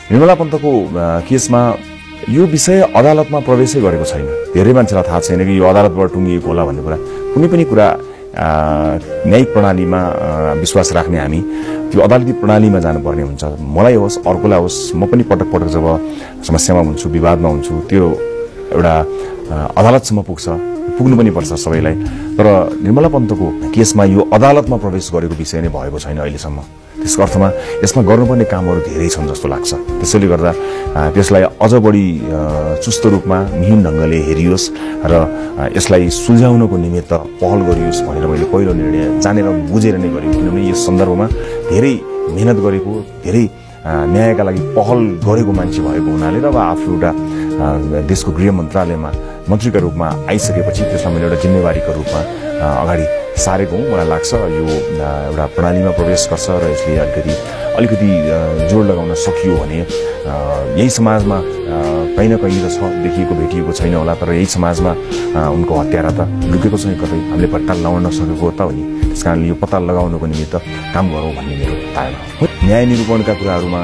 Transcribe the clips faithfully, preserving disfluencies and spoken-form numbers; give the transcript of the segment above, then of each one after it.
निर्मला पन्तको केसमा यो विषय अदालतमा प्रवेशै गरेको छैन। धेरै मान्छेलाई थाहा छैन कि यो अदालतबाट टुङ्गिएको होला भन्ने कुरा। कुनै पनि कुरा न्यायिक प्रणालीमा विश्वास राख्ने हामी त्यो अदालती प्रणालीमा जानुपर्ने हुन्छ। मलाई होस् अर्कोलाई होस्, म पनि पटक पटक जब समस्यामा हुन्छु, विवादमा हुन्छु, त्यो एउटा अदालतसम्म पुग्छ, पुग्नु पनि पर्छ सबैलाई। तर निर्मला पन्तको केसमा यो अदालतमा प्रवेश गरेको विषय नै भएको छैन अहिलेसम्म। त्यसको अर्थमा यसमा गर्नुपर्ने कामहरू धेरै छन् जस्तो लाग्छ। त्यसैले गर्दा त्यसलाई अझ बढी चुस्त रूपमा मिहिन ढङ्गले हेरियोस् र यसलाई सुल्झाउनको निमित्त पहल गरियोस् भनेर मैले पहिलो निर्णय जानेर बुझेर नै गरेको। किनभने यस सन्दर्भमा धेरै मेहनत गरेको, धेरै न्यायका लागि पहल गरेको मान्छे भएको हुनाले र अब आफू एउटा देशको गृह मन्त्रालयमा मन्त्रीका रूपमा आइसकेपछि त्यसलाई मैले एउटा जिम्मेवारीको रूपमा अगाडि सारेको हुँ। मलाई लाग्छ यो एउटा प्रणालीमा प्रवेश गर्छ र यसले अलिकति अलिकति जोड लगाउन सकियो भने यही समाजमा कहीँ न कहीँ त छ, देखिएको भेटिएको छैन होला, तर यही समाजमा उनको हत्यारा त लुकेको छ कतै, हामीले पत्ता लगाउन नसकेको त हो नि। त्यस कारणले यो पत्ता लगाउनको निमित्त काम गरौँ भन्ने मेरो धारणा हो। न्याय निरूपणका कुराहरूमा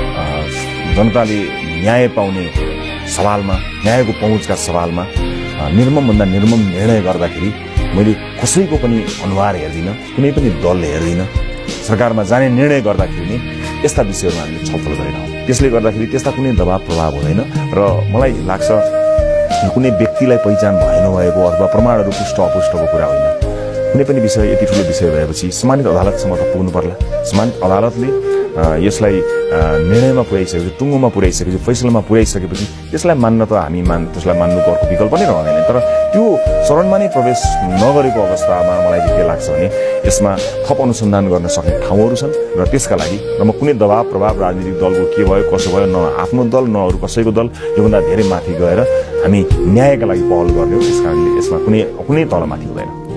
जनताले न्याय पाउने सवालमा, न्यायको पहुँचका सवालमा निर्ममभन्दा निर्मम निर्णय गर्दाखेरि मैले कसैको पनि अनुहार हेर्दिनँ, कुनै पनि दल हेर्दिनँ। सरकारमा जाने निर्णय गर्दाखेरि नै यस्ता विषयहरूमा हामीले छलफल गरेनौँ। त्यसले गर्दाखेरि त्यस्ता कुनै दबाव प्रभाव हुँदैन र मलाई लाग्छ कुनै व्यक्तिलाई पहिचान भए नभएको अथवा प्रमाणहरू पुष्ट अपुष्टको कुरा होइन। कुनै पनि विषय यति ठुलो विषय भएपछि सम्मानित अदालतसम्म त पुग्नु पर्ला। सम्मानित अदालतले यसलाई निर्णयमा पुर्याइसकेपछि, टुङ्गोमा पुर्याइसकेपछि, फैसलामा पुर्याइसकेपछि त्यसलाई मान्न त हामी मान त्यसलाई मान्नुको अर्को विकल्प नै रहँदैन। तर त्यो चरणमा नै प्रवेश नगरेको अवस्थामा मलाई चाहिँ के लाग्छ भने यसमा थप अनुसन्धान गर्न सक्ने ठाउँहरू छन् र त्यसका लागि र म कुनै दबाव प्रभाव राजनीतिक दलको के भयो कसो भयो, न आफ्नो दल न अरू कसैको दल, योभन्दा धेरै माथि गएर हामी न्यायका लागि पहल गर्ने हो। त्यस कारणले यसमा कुनै कुनै तलमाथि हुँदैन।